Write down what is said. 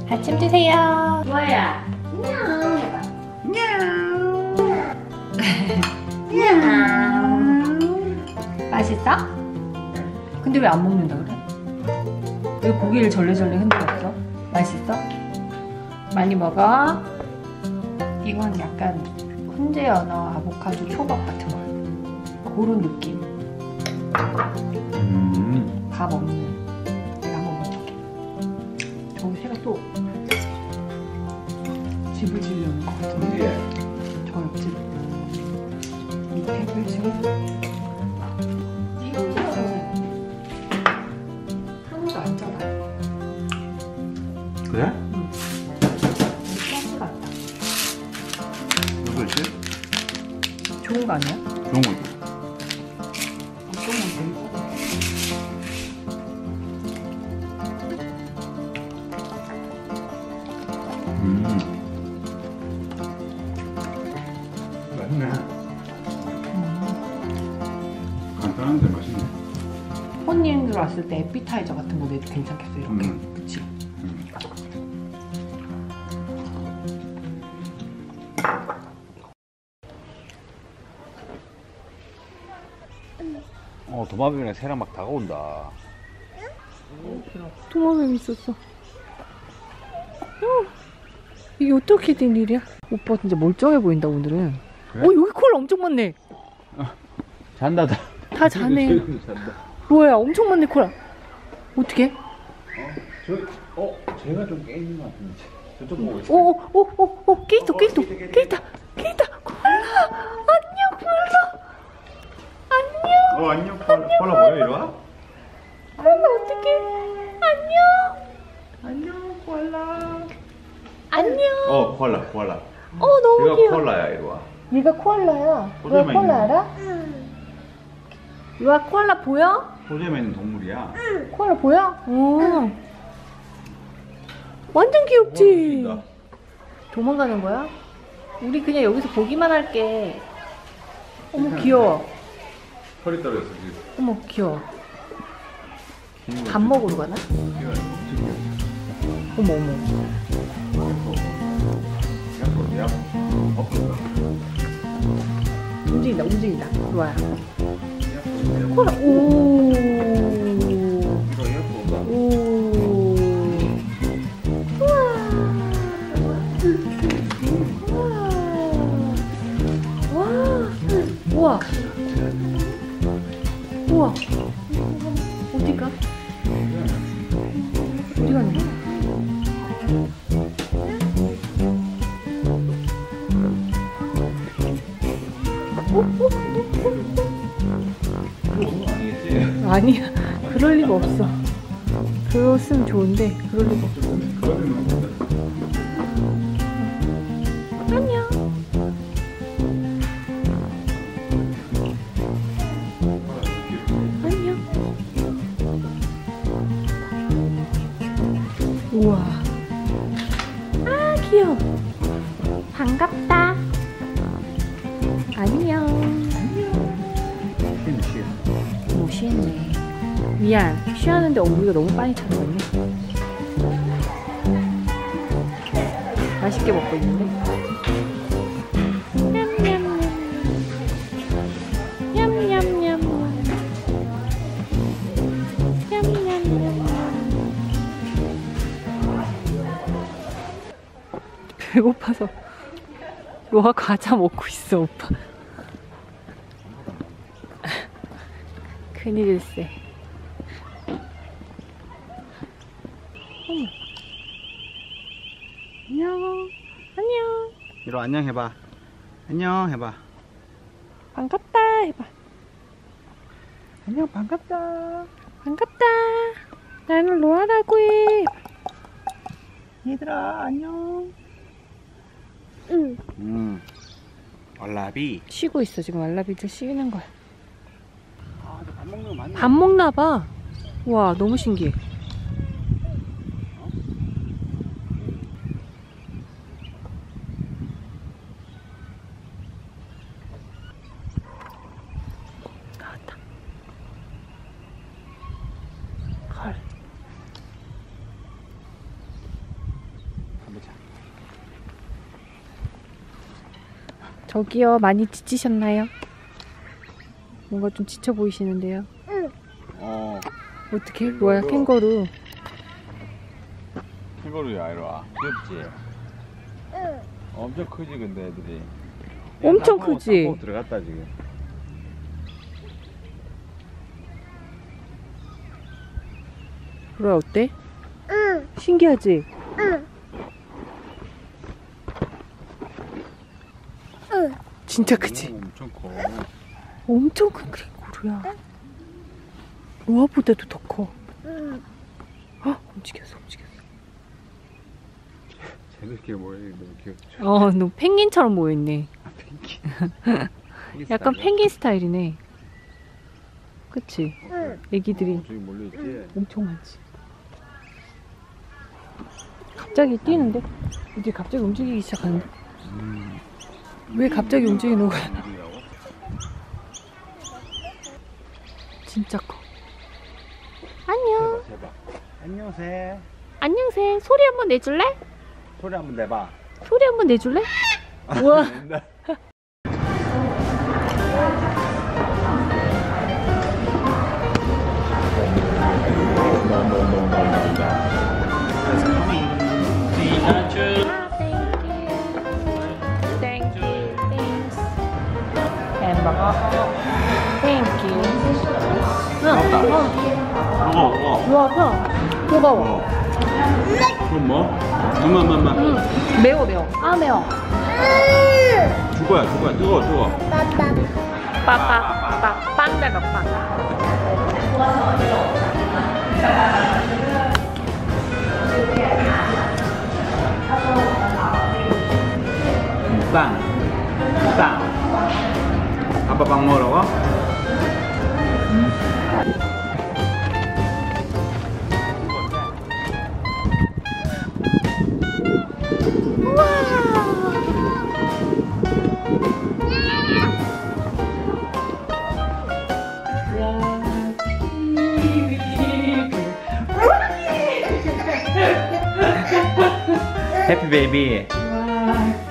아침 드세요. 루아야. 냥 해봐. 냥. 맛있어? 근데 왜 안 먹는다 그래? 왜 고기를 절레절레 흔들었어? 맛있어? 많이 먹어? 이건 약간 훈제 연어 아보카도 초밥 같은 거. 그런 느낌. 밥 없는. 내가 한번 먹어볼게. 저기 새가 또 집을 지으려는 것 같은데. 저 옆집 밑에 펼치고. 이거 하나도 안 짜다. 그래? 응. 가스 같다. 그렇지? 좋은 거 아니야? 좋은 거지. 어떤 건 제일 짜다. 맛있네. 간단한데 맛있네. 손님들 왔을 때 에피타이저 같은 거 내도 괜찮겠어 이렇게. 그치? 도마뱀이랑 새랑 막 다가온다. 도마뱀 있었어. 이게 어떻게 된 일이야? 오빠 진짜 멀쩡해 보인다 오늘은. 그래? 여기 콜라 엄청 많네. 잔다. 다 자네. 잔다. 뭐야 엄청 많네 콜라. 어떻게? 제가 좀 깨 있는 것 같은데. 저쪽 보고 있어. 깨 있다. 콜라. 안녕 콜라. 안녕. 안녕. 콜라 뭐야 이리 와? 콜라 어떡해. 안녕 콜라. 안녕. 콜라. 너무 얘가 귀여워. 콜라야 이리 와. 얘가 코알라야. 소재만 너 코알라 있는 알아? 루아 코알라 보여? 소재만 있는 동물이야. 코알라 보여? 완전 귀엽지? 웃긴다. 도망가는 거야? 우리 그냥 여기서 보기만 할게. 어머 귀여워. 털이 떨어졌어 지금. 어머 귀여워. 밥 먹으러 가나? 어머. 움직인다. 루아야. 코알라. 오. 우와. 어디가? 어디 가는 거야? 아니야. 그럴 리가 없어. 그랬으면 좋은데 그럴 리가 없어. 안녕. 우와. 귀여워. 반갑다. 안녕. 뭐 쉬했네. 미안. 쉬하는데 우리가 너무 빨리 찾아왔네. 맛있게 먹고 있는데. 냠냠냠. 배고파서 로아 과자 먹고 있어 오빠. 큰일일세. 안녕. 이리 와, 안녕 해봐. 안녕 해봐. 반갑다 해봐. 안녕 반갑다. 나는 로아라고 해. 얘들아 안녕. 왈라비. 쉬고 있어 지금. 왈라비들 쉬는 거야. 밥 먹는 거 맞네. 밥 먹나 봐. 와 너무 신기해. 나왔다. 헐. 저기요, 많이 지치셨나요? 뭔가 좀 지쳐 보이시는데요. 어떻게? 뭐야, 캥거루. 캥거루야, 이리 와. 귀엽지? 엄청 크지, 근데 애들이. 엄청 크지? 딱 들어갔다, 지금. 그래, 어때? 신기하지? 진짜 크지? 엄청 커. 엄청 큰 캥거루야. 로아보다도 더 커. 움직였어. 쟤들끼리 모여있는데 너무 귀엽죠? 너 펭귄처럼 모여있네. 펭귄. 약간 펭귄 스타일이네. 그치? 애기들이 저기 몰려있지? 엄청 많지. 갑자기 뛰는데? 이제 갑자기 움직이기 시작하는데? 왜 갑자기 움직이는 거야? 진짜 커. 안녕. 대박. 안녕하세요. 안녕하세요. 소리 한번 내줄래? 소리 한번 내봐. 소리 한번 내줄래? 우와. 햄버거. 땡큐. 뜨거워. 그럼 뭐? 엄마. 매워. 매워. 죽어야. 뜨거워. 빵 대박 빵. 빵. 아빠 빵 먹으라고? 해피 베이비.